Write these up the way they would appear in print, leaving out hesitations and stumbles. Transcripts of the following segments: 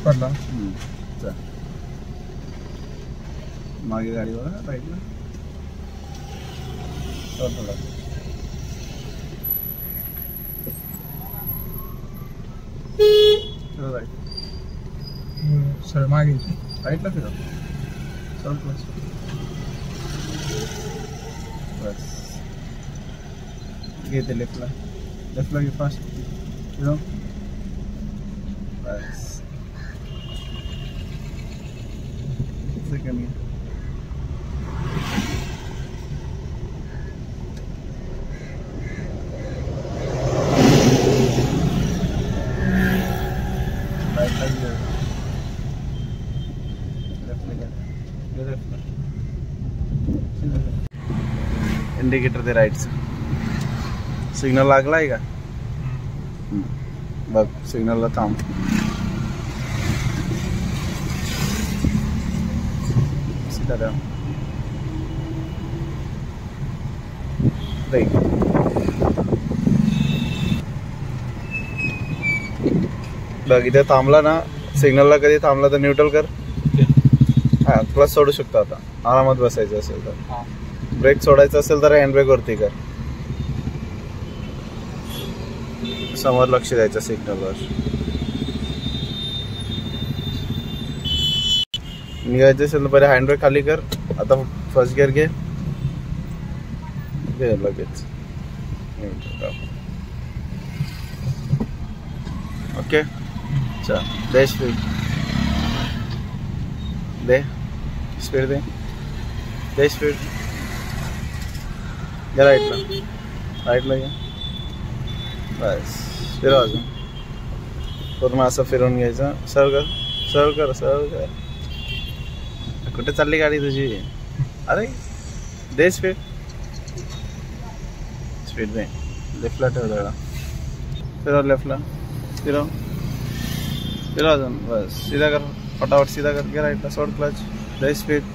पडला. मागे गाडी बघा राईटला. सर मागे राईटला फिरा. चल प्लस बस. घेते लेफ्टला. लेफ्टला घे फास्ट. फिरव बस. सेकंड घे. इंडिकेटर दे राईटचं. सिग्नल लागलाय का बघ. सिग्नलला थांब. सीधा राहा. ब्रेक. बघ इथे थांबला ना. सिग्नलला कधी थांबला तर न्यूट्रल कर. हा क्लच सोडू शकतो आता. आरामात बसायचं असेल तर. ब्रेक सोडायचा असेल तर हँड ब्रेक वरती कर. समोर लक्ष द्यायचं सिग्नलवर. निघायचं असेल तर पहिले हँड ब्रेक खाली कर. आता फर्स्ट गिअर घे. लगेच ओके. चल दे स्पीड. दे स्पीड. दे स्पीड. घ्या राईटला. राईटला घ्या बस. फिरव अजून. पूर्ण असं फिरवून घ्यायचं. सरळ कर. सरळ कर. सरळ कर. कुठे चालली गाडी तुझी. अरे दे स्पीड. स्पीड दे. लेफ्टला ठेव जरा. फिरव लेफ्टला. फिरव. फिरव अजून बस. सीधा कर. फटाफट सीधा कर. घे राईटला. सोड क्लच. दे स्पीड.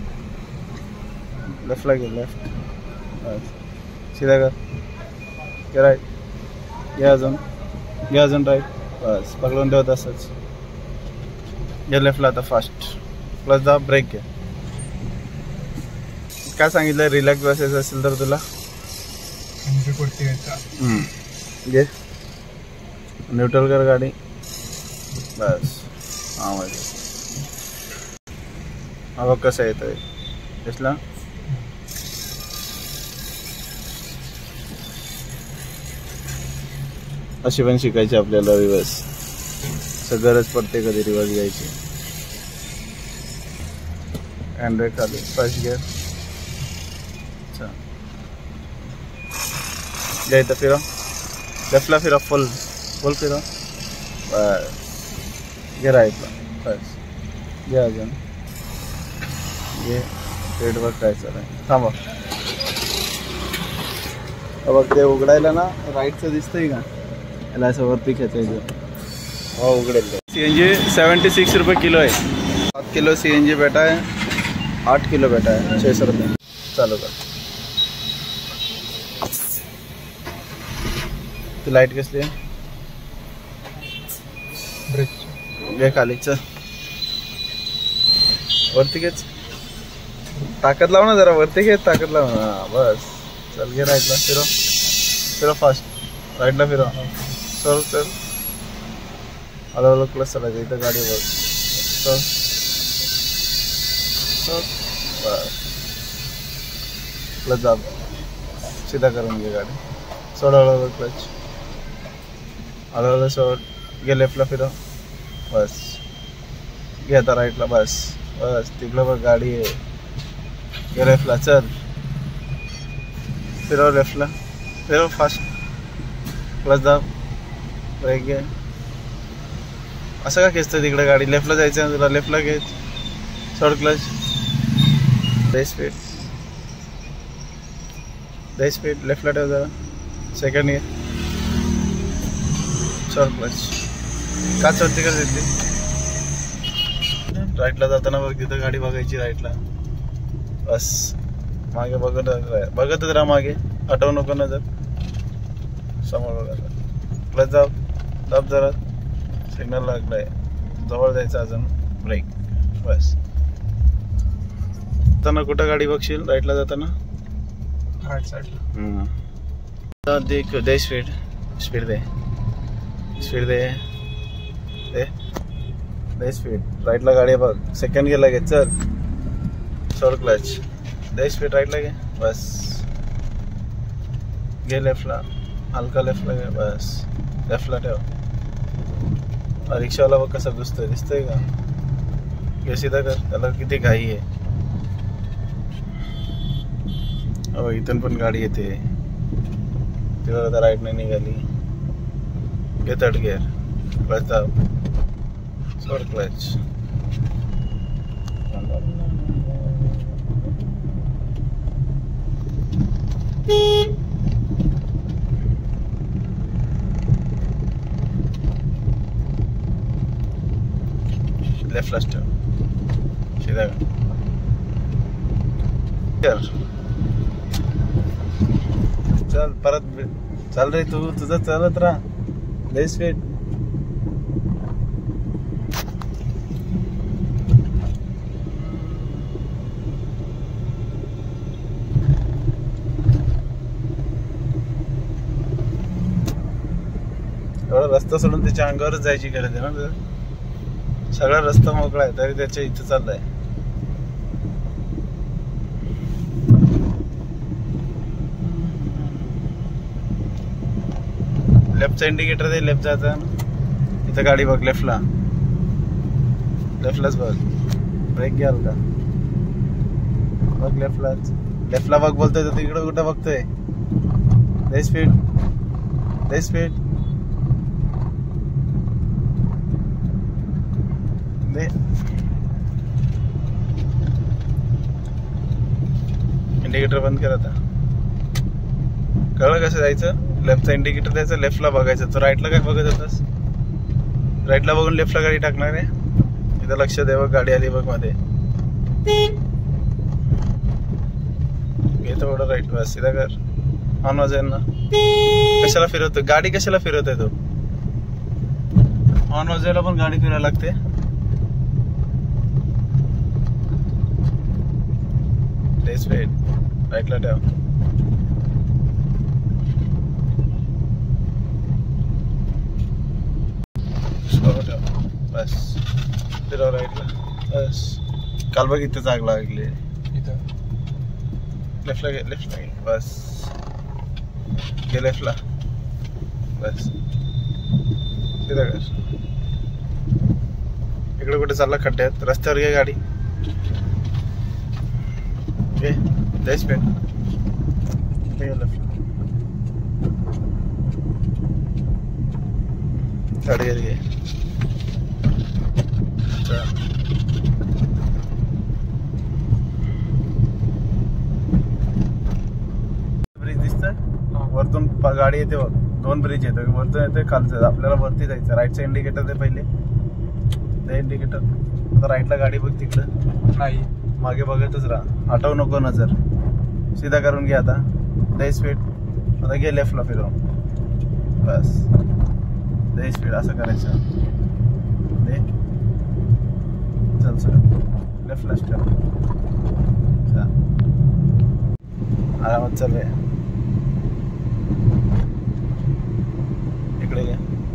लेफ्टला घे. लेफ्ट बस. सीधा कर. घे राईट. घे अजून. घे अजून राईट बस. पकडून ठेवत असंच. घे लेफ्टला आता फास्ट. प्लस दाब. ब्रेक घे. काय सांगितलं. रिलॅक्स बसायचं असेल तर तुला घे. न्यूट्रल कर गाडी बस. हा माहिती. हा बघ कसं येतोय. दिसला. अशी पण शिकायची आपल्याला रिवर्स. गरज पडते कधी रिवर्स घ्यायची. हँड ब्रेक खाली. First gear. घ्यायचं. फिरव. लेफ्टला फिरव. फुल फुल फिरव बस. घे राईटला. फर्स्ट घे अजून. घे. पेट बघ काय चालू. थांबा. बघ ते उघडायला ना राईटचं दिसतंय का. याला असं वरती खेचायचं. हो उघडेल. CNG 76 रुपये किलो आहे. 7 किलो CNG बैठा है. 8 किलो बैठा है. 600 रुपये. चालू कर. ती लाईट कसली आहे. ब्रेक घे खाली. चल वरती घेच. ताकद लाव ना जरा. वरती घे. ताकद लाव ना बस. चल घे राईटला. फिरव. फिरव फास्ट. राईटला फिरव. चल चल. अलग अलग क्लच चालायचं. इथं गाडी बघ. चल चल बस. क्लच दाब. सीधा करून घे गाडी. सोड हळूहळू क्लच. हळूहळू सोड. घे लेफ्टला. फिरव बस. घे आता राईटला. बस बस. तिकडं बघ गाडी आहे. घे लेफ्टला. चल फिरव लेफ्टला. फिरव फास्ट. क्लच दाब. ब्रेक घे. असं का खेचतं तिकडे गाडी. लेफ्टला जायचं आहे तुला. लेफ्टला घे. सोड क्लच. दे स्पीड. दे स्पीड. लेफ्टला ठेव जरा. सेकंड घे. सोड क्लच. का चढते का तिथली. राईटला जाताना बघ तिथं गाडी बघायची. राईटला बस. मागे बघतच राहा. मागे हटवू नको नजर. समोर बघा. क्लच दाब. दाब जरा. सिग्नल लागलाय. जवळ जायचं अजून, ब्रेक, बस. जाताना कुठं गाडी बघशील? राईटला जाताना राईट साईडला. देख, दे स्पीड, स्पीड दे, स्पीड दे, दे दे स्पीड. राईटला गाडी बघ, सेकंड गेला घे, चल, सोड क्लच, दे स्पीड, राईटला घे, बस, घे लेफ्टला, हलका लेफ्टला घे, बस, लेफ्टला ठेव. रिक्षावाला बघ कसा घुसतोय, दिसतोय का? घे सीधा कर, त्याला किती घाई आहे. अहो इथून पण गाडी येते, तिला आता राईट नाही निघाली. घे थर्ड गिअर, क्लच दाब, सोड क्लच. लेफ्ट लास्ट सीधा कर. चल परत चल रे, तू तुझं चालत राहा, लय स्पीड. एवढा रस्ता सोडून त्याच्या अंगावरच जायची गरज आहे ना. सगळा रस्ता मोकळा आहे तरी त्याच्या इथं चाललाय. लेफ्टचा इंडिकेटर दे, लेफ्ट जायचा. इथं गाडी बघ, लेफ्टला, लेफ्टलाच बघ, ब्रेक घ्याल का बघ, लेफ्टलाच, लेफ्टला बघ बोलतोय तर तिकडं कुठं बघतोय? दे स्पीड, दे स्पीड, दे. इंडिकेटर बंद कर आता. कळलं कसं जायचं? लेफ्टचा इंडिकेटर द्यायचं, लेफ्टला बघायचं. तर राईटला काय बघत होतास? राईटला बघून लेफ्टला गाडी टाकणार आहे. इथं लक्ष दे बघ, गाडी आली बघ मध्ये. घे थोडं राईट, बस सीधा कर. ऑन वाजेल ना. कशाला फिरवतो गाडी? कशाला फिरवतोय तो? ऑन वाजायला पण गाडी फिरायला लागते. राईटला ठेव. बस फिरव राईटला, बस. काल बघ इथं आग लागली, इथं लेफ्टला घे, लेफ्टला घे, बस, घे लेफ्टला, बस तिथं कर. इकडे कुठे चालला? खड्ड्यात, रस्त्यावर घे गाडी, घे, दे स्पीड, घे लेफ्टला, थर्ड गिअर घे. ब्रिज दिसतंय वरतून, गाडी येते बघ, दोन ब्रिज येते, वरतून येते, खालचं. आपल्याला वरती जायचं. राईटचा इंडिकेटर दे पहिले, ते इंडिकेटर. आता राईटला गाडी बघ, तिकडं नाही, मागे बघतच राहा, हटवू नको नजर, सीधा करून घे. आता दे स्पीड, आता घे लेफ्टला फिरव, बस, दे स्पीड, असं करायचं. दे, चल सर, लेफ्टला ठेव, आरामात चाल रे. इकडे घे,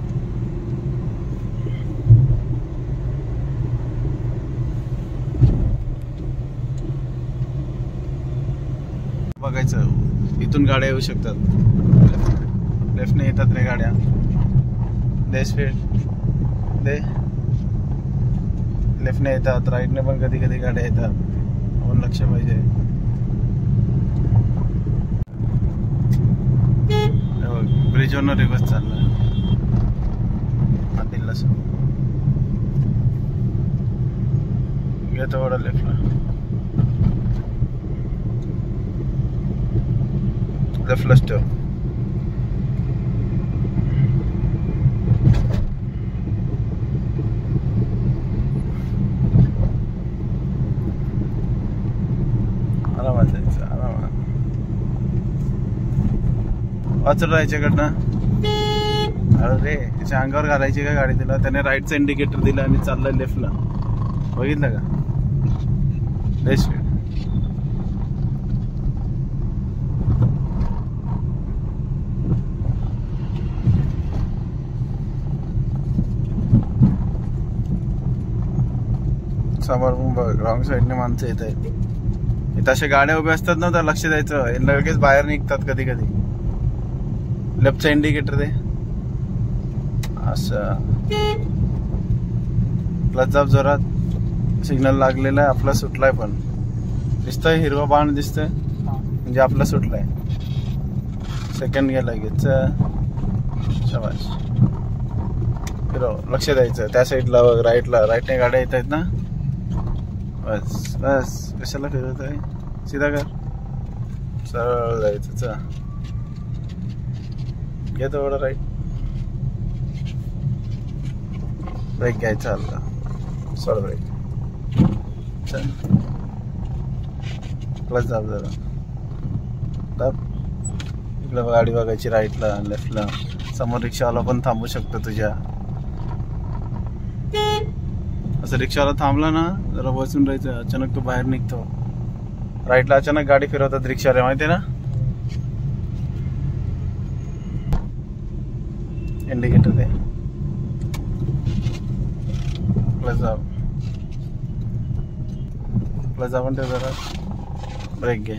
बघायचं. इथून गाड्या येऊ शकतात, लेफ्टने येतात रे गाड्या. दे स्पीड, दे, लेफ्टने येतात, राईटने पण कधी कधी गाड्या येतात, आपण लक्ष पाहिजे. ब्रिजवरनं रिव्हर्स चालला, दिल्ला घे थोडं लेफ्टला, लेफ्टलाच ठेव. आरामात जायचं, आरामात वाचलं याच्याकडनं. अरे त्याच्या अंगावर घालायची का गाडी तिला? त्याने राईटचा इंडिकेटर दिला आणि चाललाय लेफ्टला. बघितलं का? लय स्पीड. समोर बघ रॉंग साईडने माणसं येत आहेत. इथं अशा गाड्या उभ्या असतात ना, तर लक्ष द्यायचं. हे लगेच बाहेर निघतात कधी कधी. लेफ्टचा इंडिकेटर दे. असं प्लस दाब जोरात. सिग्नल लागलेला आहे, आपला सुटलाय पण. दिसतंय हिरवा बाण दिसतंय म्हणजे आपला सुटलाय. सेकंड गेला लगेच. शाबाश. फिरव. लक्ष द्यायचं त्या साईडला बघ, राईटला. राईटने गाड्या येत आहेत ना. बस बस. कशाला फिरत आहे? सीधा कर. सरळ जायचं. चा घे थोडं राईट. ब्रेक घ्यायचा हलका. सोड ब्रेक. चल प्लस दाब जरा. दाब. इकडं गाडी बघायची राईटला लेफ्टला. समोर रिक्षावाला पण थांबू शकतो तुझ्या. असं रिक्षावाला थांबला ना, जरा बसून राहायचं. अचानक तो बाहेर निघतो. राईटला अचानक गाडी फिरवतात रिक्षावाले, माहिती ना. इंडिकेटर दे. प्लस दाब. प्लस दाबून ठेव जरा. ब्रेक घे.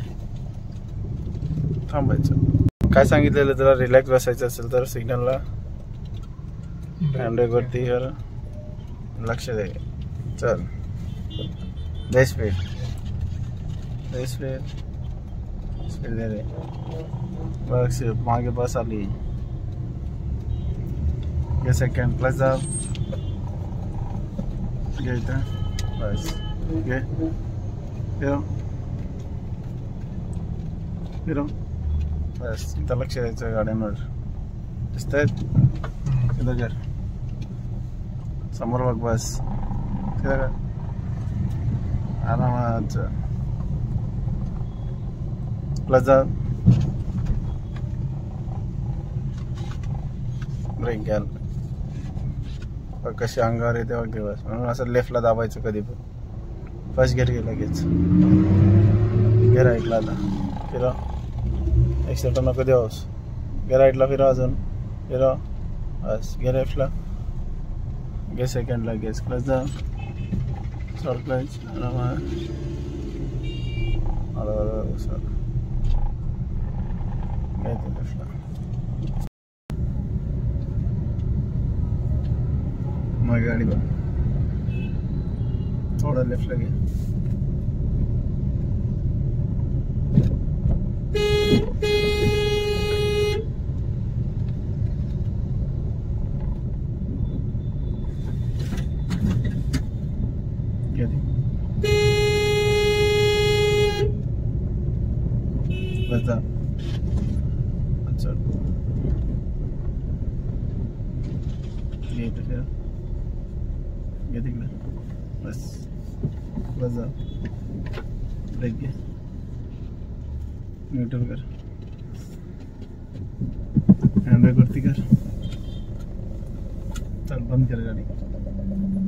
थांबायचं. काय सांगितलेलं तुला? रिलॅक्स बसायचं असेल तर सिग्नलला हँडब्रेक वरती कर. लक्ष दे. चल दे स्पीड. दे स्पीड. स्पीड दे रे. बघ मागे बस आली. ये सेकंड. प्लस दाब. घे इथं. बस घे. फिरव. फिरव. बस इथं लक्ष द्यायचं गाड्यांवर. दिसतायत? इथं कर. समोर बघ. बस सीधा कर. आरामात. प्लस दाब. ब्रेक घ्याल. कशी अंगावर येते बघ. बस म्हणून असं लेफ्टला दाबायचं कधी पण. फर्स्ट गिअर घे लगेच. घे राईटला. आता फिरव. एक्सिलेटर नको देऊस. घे राईटला. फिरव अजून. फिरव. बस घे लेफ्टला. घे सेकंड लगेच. क्लच दाब. सोड क्लच. आरामात. सर घे ते लेफ्टला. मग गाडी बघ. थोडं लेफ्टला घे. बस जा. अच्छा ये तो फिर ये तिकडे. बस बस जा. ब्रेक घे. न्यूट्रल कर. हँडब्रेक वरती कर. चल बंद कर गाडी.